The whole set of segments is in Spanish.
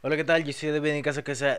Hola, ¿qué tal? Yo soy David en caso que sea...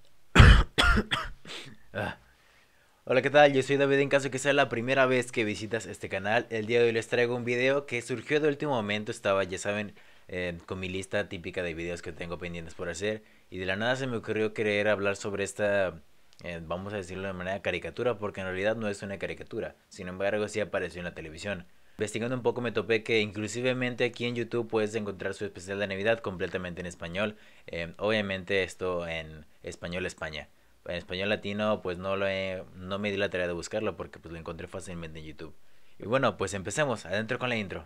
Ah. Hola, ¿qué tal? Yo soy David en caso que sea la primera vez que visitas este canal. El día de hoy les traigo un video que surgió de último momento. Estaba, ya saben, con mi lista típica de videos que tengo pendientes por hacer. Y de la nada se me ocurrió querer hablar sobre esta, vamos a decirlo de manera caricatura, porque en realidad no es una caricatura. Sin embargo, sí apareció en la televisión. Investigando un poco me topé que inclusivemente aquí en YouTube puedes encontrar su especial de Navidad completamente en español. Obviamente esto en español España. En español latino pues no me di la tarea de buscarlo porque pues lo encontré fácilmente en YouTube. Y bueno, pues empecemos, adentro con la intro.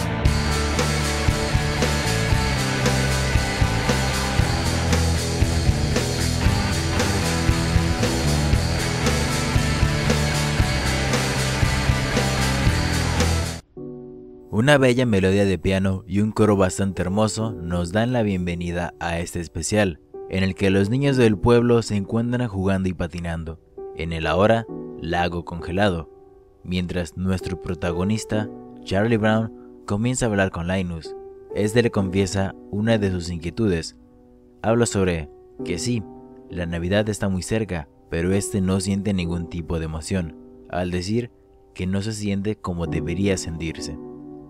Una bella melodía de piano y un coro bastante hermoso nos dan la bienvenida a este especial, en el que los niños del pueblo se encuentran jugando y patinando, en el ahora lago congelado, mientras nuestro protagonista, Charlie Brown, comienza a hablar con Linus. Este le confiesa una de sus inquietudes. Habla sobre que sí, la Navidad está muy cerca, pero este no siente ningún tipo de emoción, al decir que no se siente como debería sentirse.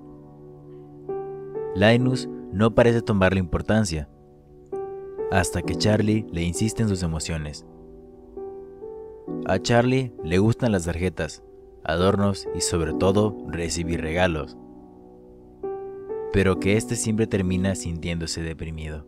Linus no parece tomarle importancia, hasta que Charlie le insiste en sus emociones. A Charlie le gustan las tarjetas, adornos y sobre todo recibir regalos, pero que este siempre termina sintiéndose deprimido.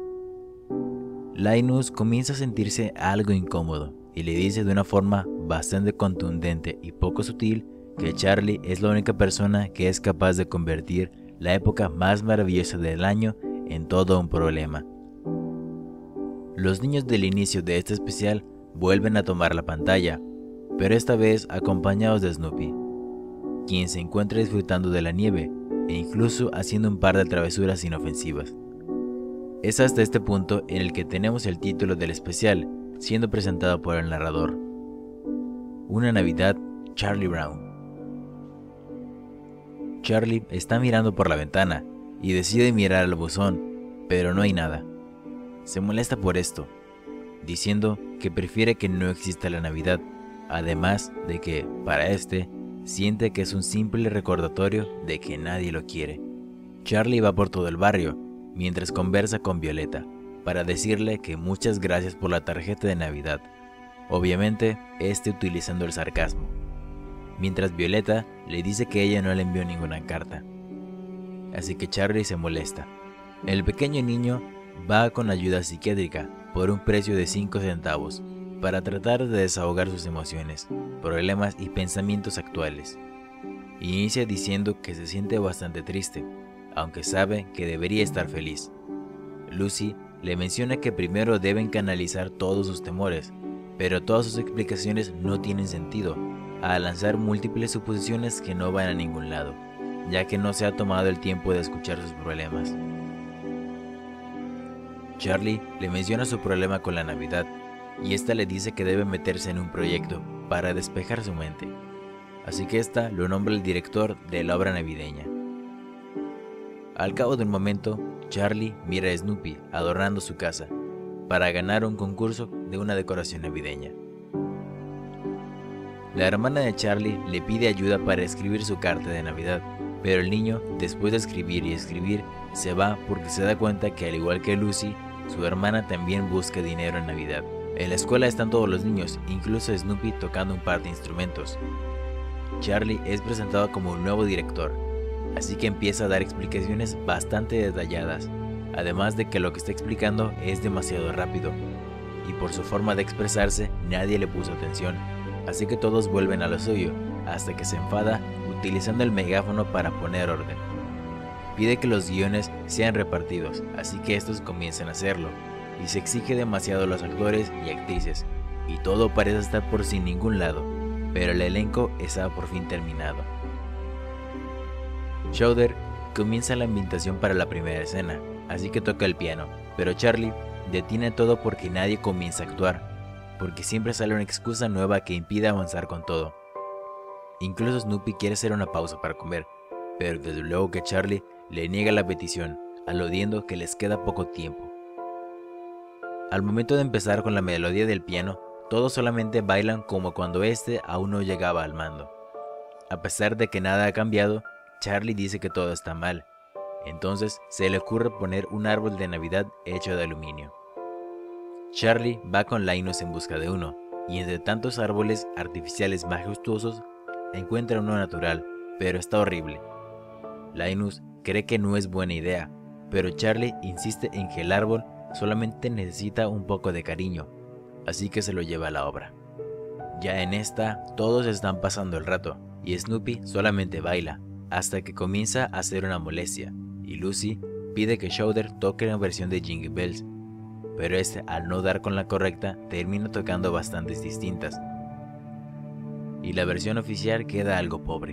Linus comienza a sentirse algo incómodo y le dice de una forma bastante contundente y poco sutil que Charlie es la única persona que es capaz de convertir la época más maravillosa del año en todo un problema. Los niños del inicio de este especial vuelven a tomar la pantalla, pero esta vez acompañados de Snoopy, quien se encuentra disfrutando de la nieve e incluso haciendo un par de travesuras inofensivas. Es hasta este punto en el que tenemos el título del especial siendo presentado por el narrador: Una Navidad, Charlie Brown. Charlie está mirando por la ventana y decide mirar al buzón, pero no hay nada. Se molesta por esto, diciendo que prefiere que no exista la Navidad, además de que, para este, siente que es un simple recordatorio de que nadie lo quiere. Charlie va por todo el barrio, mientras conversa con Violeta, para decirle que muchas gracias por la tarjeta de Navidad, obviamente este utilizando el sarcasmo, mientras Violeta le dice que ella no le envió ninguna carta. Así que Charlie se molesta. El pequeño niño va con ayuda psiquiátrica por un precio de 5 centavos para tratar de desahogar sus emociones, problemas y pensamientos actuales. Inicia diciendo que se siente bastante triste, aunque sabe que debería estar feliz. Lucy le menciona que primero deben canalizar todos sus temores, pero todas sus explicaciones no tienen sentido, al lanzar múltiples suposiciones que no van a ningún lado, ya que no se ha tomado el tiempo de escuchar sus problemas. Charlie le menciona su problema con la Navidad, y esta le dice que debe meterse en un proyecto para despejar su mente, así que esta lo nombra el director de la obra navideña. Al cabo de un momento, Charlie mira a Snoopy adornando su casa para ganar un concurso de una decoración navideña. La hermana de Charlie le pide ayuda para escribir su carta de Navidad, pero el niño, después de escribir y escribir, se va porque se da cuenta que al igual que Lucy, su hermana también busca dinero en Navidad. En la escuela están todos los niños, incluso Snoopy tocando un par de instrumentos. Charlie es presentado como un nuevo director, así que empieza a dar explicaciones bastante detalladas, además de que lo que está explicando es demasiado rápido, y por su forma de expresarse nadie le puso atención, así que todos vuelven a lo suyo, hasta que se enfada utilizando el megáfono para poner orden. Pide que los guiones sean repartidos, así que estos comienzan a hacerlo, y se exige demasiado a los actores y actrices, y todo parece estar por sin ningún lado, pero el elenco está por fin terminado. Schroeder comienza la ambientación para la primera escena, así que toca el piano, pero Charlie detiene todo porque nadie comienza a actuar, porque siempre sale una excusa nueva que impide avanzar con todo. Incluso Snoopy quiere hacer una pausa para comer, pero desde luego que Charlie le niega la petición, aludiendo que les queda poco tiempo. Al momento de empezar con la melodía del piano, todos solamente bailan como cuando este aún no llegaba al mando. A pesar de que nada ha cambiado, Charlie dice que todo está mal. Entonces se le ocurre poner un árbol de Navidad hecho de aluminio. Charlie va con Linus en busca de uno, y entre tantos árboles artificiales majestuosos, encuentra uno natural, pero está horrible. Linus cree que no es buena idea, pero Charlie insiste en que el árbol solamente necesita un poco de cariño, así que se lo lleva a la obra. Ya en esta, todos están pasando el rato, y Snoopy solamente baila, hasta que comienza a hacer una molestia, y Lucy pide que Shouder toque una versión de Jingle Bells, pero este, al no dar con la correcta, termina tocando bastantes distintas, y la versión oficial queda algo pobre.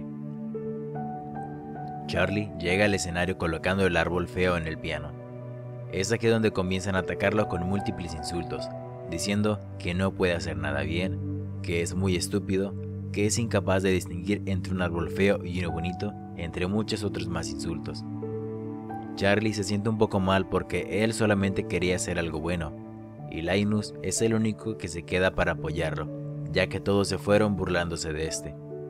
Charlie llega al escenario colocando el árbol feo en el piano. Es aquí donde comienzan a atacarlo con múltiples insultos, diciendo que no puede hacer nada bien, que es muy estúpido, que es incapaz de distinguir entre un árbol feo y uno bonito, entre muchos otros más insultos. Charlie se siente un poco mal porque él solamente quería hacer algo bueno, y Linus es el único que se queda para apoyarlo, ya que todos se fueron burlándose de este.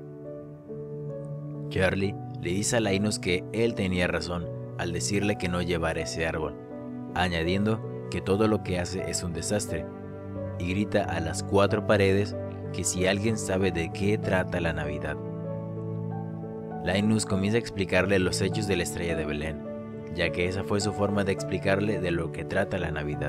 Charlie le dice a Linus que él tenía razón al decirle que no llevara ese árbol, añadiendo que todo lo que hace es un desastre, y grita a las 4 paredes que si alguien sabe de qué trata la Navidad. Linus comienza a explicarle los hechos de la estrella de Belén, ya que esa fue su forma de explicarle de lo que trata la Navidad.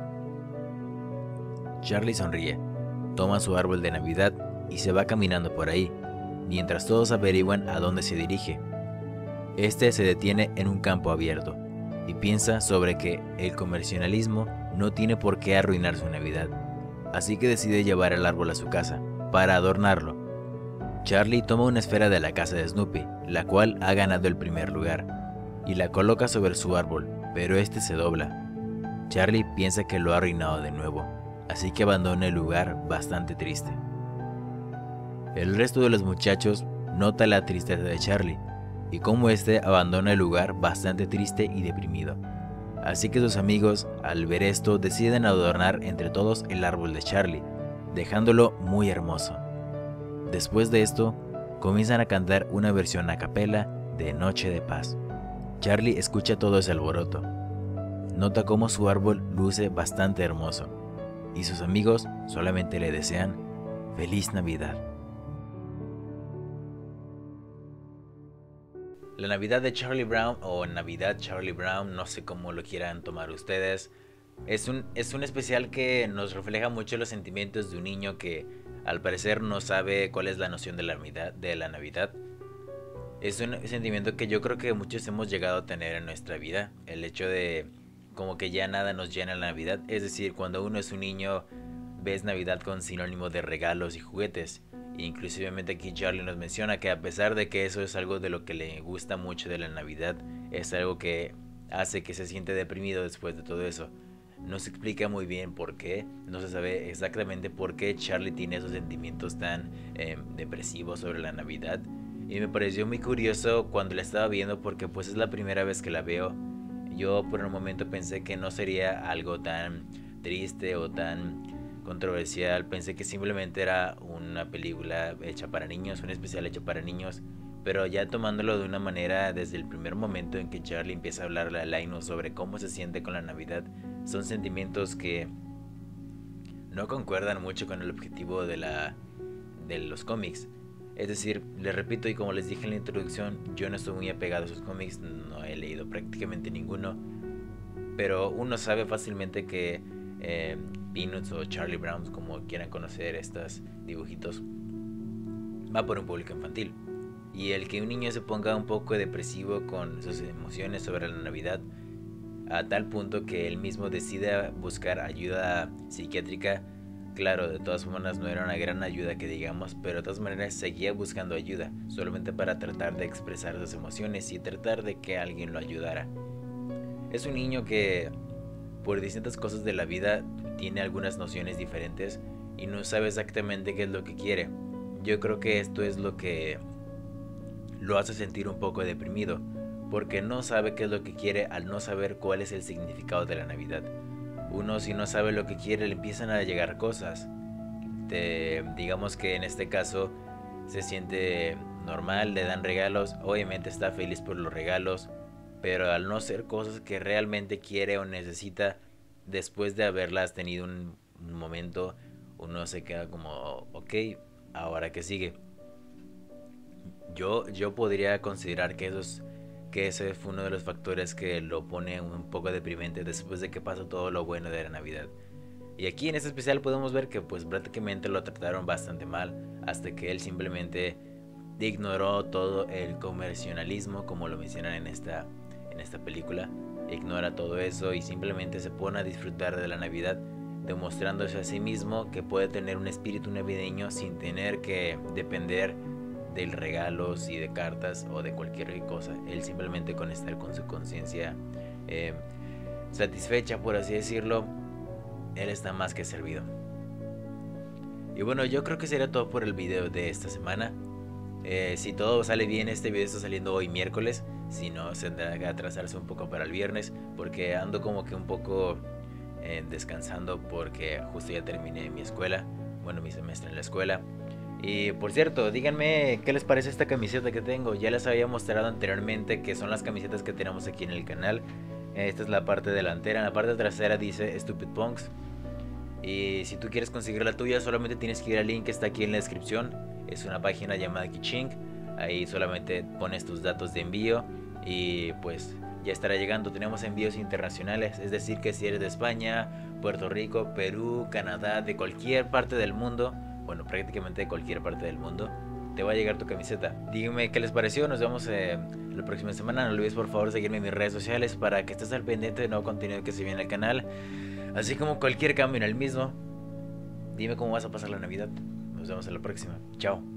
Charlie sonríe, toma su árbol de Navidad y se va caminando por ahí, mientras todos averiguan a dónde se dirige. Este se detiene en un campo abierto y piensa sobre que el comercialismo no tiene por qué arruinar su Navidad, así que decide llevar el árbol a su casa para adornarlo. Charlie toma una esfera de la casa de Snoopy, la cual ha ganado el primer lugar, y la coloca sobre su árbol, pero este se dobla. Charlie piensa que lo ha arruinado de nuevo, así que abandona el lugar bastante triste. El resto de los muchachos nota la tristeza de Charlie, y cómo este abandona el lugar bastante triste y deprimido. Así que sus amigos, al ver esto, deciden adornar entre todos el árbol de Charlie, dejándolo muy hermoso. Después de esto, comienzan a cantar una versión a capela de Noche de Paz. Charlie escucha todo ese alboroto. Nota cómo su árbol luce bastante hermoso, y sus amigos solamente le desean ¡Feliz Navidad! La Navidad de Charlie Brown, o Navidad Charlie Brown, no sé cómo lo quieran tomar ustedes, es un especial que nos refleja mucho los sentimientos de un niño que al parecer no sabe cuál es la noción de la Navidad. Es un sentimiento que yo creo que muchos hemos llegado a tener en nuestra vida, el hecho de como que ya nada nos llena la Navidad, es decir, cuando uno es un niño ves Navidad con sinónimo de regalos y juguetes. Inclusivemente aquí Charlie nos menciona que a pesar de que eso es algo de lo que le gusta mucho de la Navidad, es algo que hace que se siente deprimido después de todo eso. No se explica muy bien por qué, no se sabe exactamente por qué Charlie tiene esos sentimientos tan depresivos sobre la Navidad. Y me pareció muy curioso cuando la estaba viendo porque pues es la primera vez que la veo. Yo por un momento pensé que no sería algo tan triste o tan controversial, pensé que simplemente era una película hecha para niños, un especial hecho para niños, pero ya tomándolo de una manera desde el primer momento en que Charlie empieza a hablarle a Linus sobre cómo se siente con la Navidad, son sentimientos que no concuerdan mucho con el objetivo de los cómics. Es decir, les repito y como les dije en la introducción, yo no estoy muy apegado a esos cómics, no he leído prácticamente ninguno, pero uno sabe fácilmente que Peanuts o Charlie Brown, como quieran conocer estos dibujitos, va por un público infantil. Y el que un niño se ponga un poco depresivo con sus emociones sobre la Navidad, a tal punto que él mismo decida buscar ayuda psiquiátrica, claro, de todas maneras no era una gran ayuda que digamos, pero de todas maneras seguía buscando ayuda, solamente para tratar de expresar sus emociones y tratar de que alguien lo ayudara. Es un niño que por distintas cosas de la vida tiene algunas nociones diferentes y no sabe exactamente qué es lo que quiere. Yo creo que esto es lo que lo hace sentir un poco deprimido, porque no sabe qué es lo que quiere al no saber cuál es el significado de la Navidad. uno si no sabe lo que quiere le empiezan a llegar cosas. Digamos que en este caso se siente normal, le dan regalos, obviamente está feliz por los regalos, pero al no ser cosas que realmente quiere o necesita, después de haberlas tenido un momento, uno se queda como, ok, ahora que sigue. Yo podría considerar que ese fue uno de los factores que lo pone un poco deprimente después de que pasó todo lo bueno de la Navidad. Y aquí en este especial podemos ver que pues prácticamente lo trataron bastante mal hasta que él simplemente ignoró todo el comercialismo, como lo mencionan en esta película. Ignora todo eso y simplemente se pone a disfrutar de la Navidad, demostrándose a sí mismo que puede tener un espíritu navideño sin tener que depender de regalos y de cartas o de cualquier cosa. Él simplemente con estar con su conciencia satisfecha, por así decirlo, él está más que servido. Y bueno, yo creo que sería todo por el video de esta semana. Si todo sale bien, este video está saliendo hoy miércoles. Si no, tendrá que atrasarse un poco para el viernes, porque ando como que un poco descansando, porque justo ya terminé mi escuela, bueno, mi semestre en la escuela. Y por cierto, díganme qué les parece esta camiseta que tengo. Ya les había mostrado anteriormente que son las camisetas que tenemos aquí en el canal. Esta es la parte delantera, en la parte trasera dice Stupid Punks. Y si tú quieres conseguir la tuya, solamente tienes que ir al link que está aquí en la descripción. Es una página llamada Kichink. Ahí solamente pones tus datos de envío y pues ya estará llegando. Tenemos envíos internacionales, es decir que si eres de España, Puerto Rico, Perú, Canadá, de cualquier parte del mundo, bueno, prácticamente de cualquier parte del mundo, te va a llegar tu camiseta. Díganme qué les pareció. Nos vemos la próxima semana. No olvides por favor seguirme en mis redes sociales para que estés al pendiente de nuevo contenido que se viene al canal, así como cualquier cambio en el mismo. Dime cómo vas a pasar la Navidad. Nos vemos en la próxima. Chao.